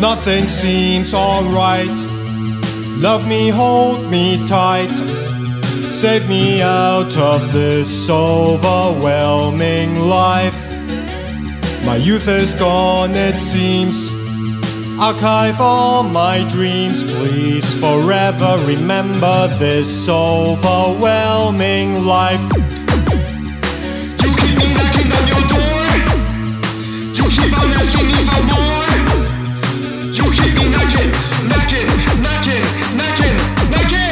Nothing seems alright. Love me, hold me tight. Save me out of this overwhelming life. My youth is gone, it seems. Archive all my dreams, please forever remember this overwhelming life. You keep me knocking on your door. You keep on asking me for more. You keep me knocking, knocking, knocking, knocking, knocking.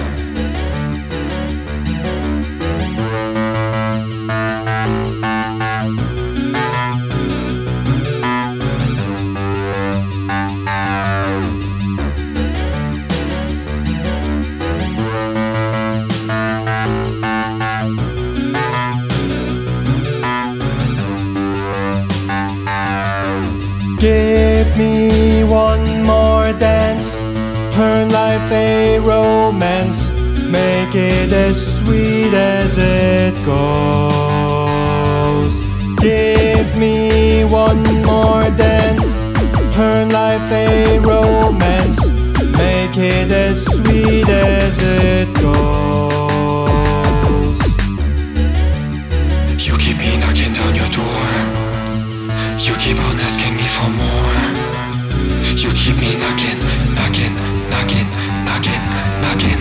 Give me one more dance, turn life a romance, make it as sweet as it goes. Give me one more dance, turn life a romance, make it as sweet as it goes. You keep me knocking down your door. You keep on asking me for more. You keep me knocking, knocking, knocking, knocking, knocking.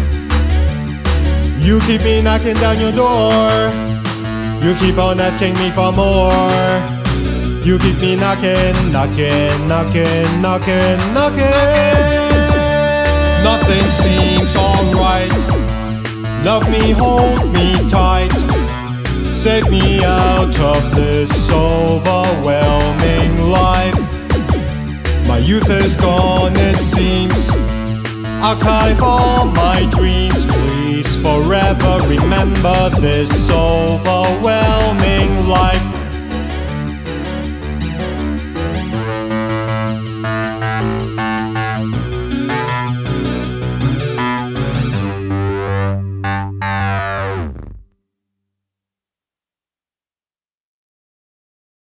You keep me knocking down your door. You keep on asking me for more. You keep me knocking, knocking, knocking, knocking, knocking. Nothing seems alright. Love me, hold me tight. Save me out of this overwhelming life. My youth is gone, it seems. Archive all my dreams, please forever remember this overwhelming life.